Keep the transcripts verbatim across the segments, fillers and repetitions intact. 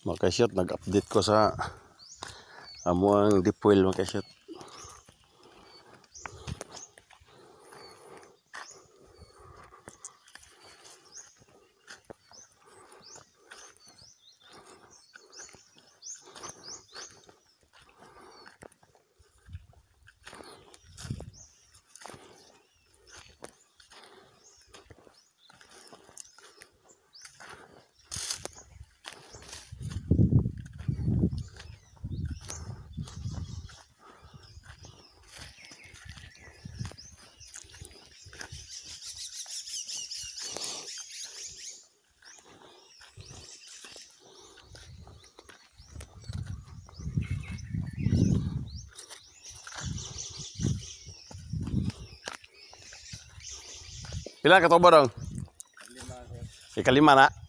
Mga kasyot, nag-update ko sa amo ang deep well mga kasyot. Pila ka tubo dong? Ikalima na.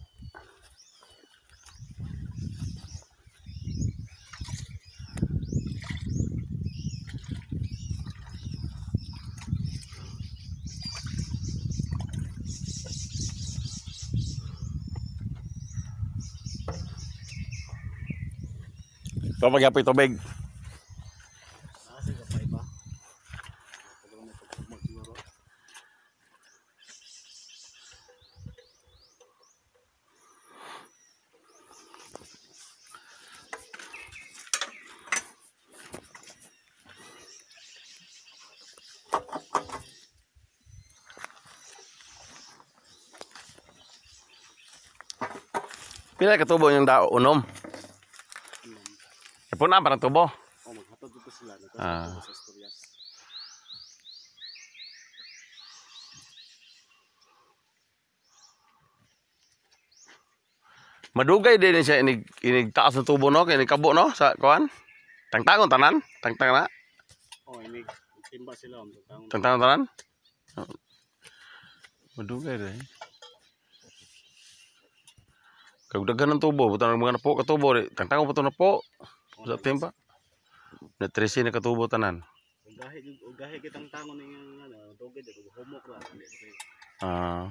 Ito pag-apoy tubig. Pila ka tubo yung dao unom? Ipon na parang tubo. Oh, maghatod dito sila nagkatapos Ah. sa Asturias. Madugay din siya inig inig taas ng tubo no, inig kabo no sa kuan. Tangtangon tanan, tangtang na. Oh, ini timba sila om tang. Tangtangon tanan. Madugay din. Kagdagan ng tubo, buta ng mga napo ka tubo, tangtangon pa to napo. Sa timba. Na tresi na katubo tanan. Ugahe ugahe kitang tangon ning ano, dugay dito humok ra. Ah.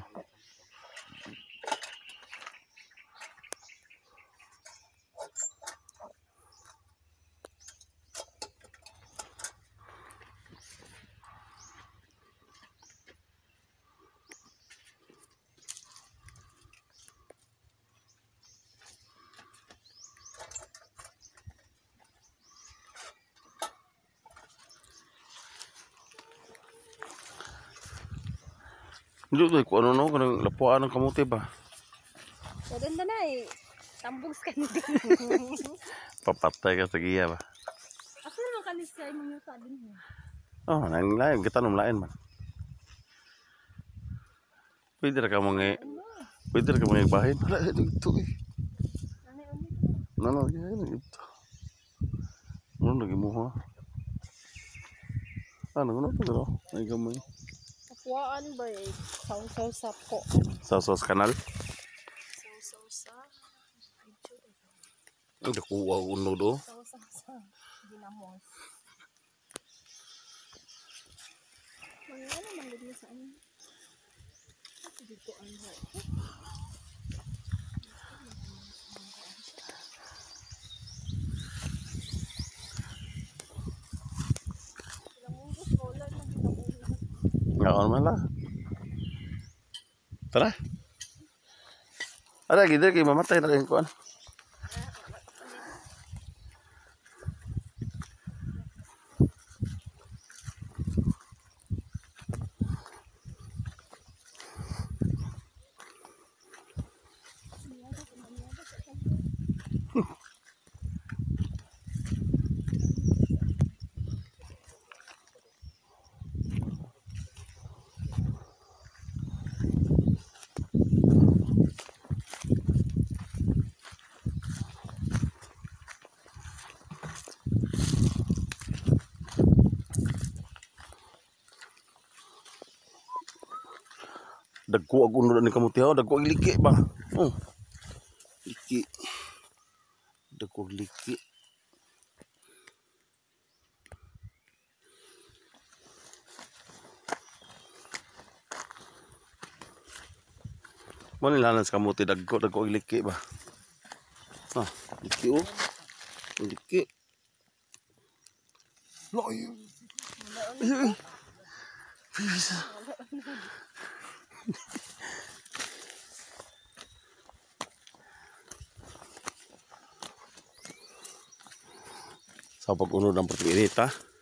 Hindi ko ano no, kanang lapuan ng kamuti ba? Dadan na na eh. Tambog sa kanila. Papatay ka sa giya ba? Asa naman kanis kayo mo yung sa din mo? Oh, nang lain, kita nung lain man. Pwede ra ka mga, pwede ra ka mga bahin. Wala, ito eh. Nano, yan, ito. Ano, lagi mo ha? Ano, ano ito gano? Ay, gamay. Kapuaan ba eh? Sausaw sa po. Sa sauce kanal? Sausaw sa... Ang dakuha uno do. Sausaw sa... Ginamos. Mga ano man gud sa ano? Dito ang hay. Ngaon man lah. Tara. Ada gitu kayak mamatay na rin kuan. Dagko ag uno ni kamuti ha, dagko ag liki ba. Oh. Liki. Dagko ag liki. Mo nilanan sa kamuti dagko dagko ag liki ba. Ah, liki oh. Liki. Loy. Ayun. Bisa. Sa pag-unod ng pertirita.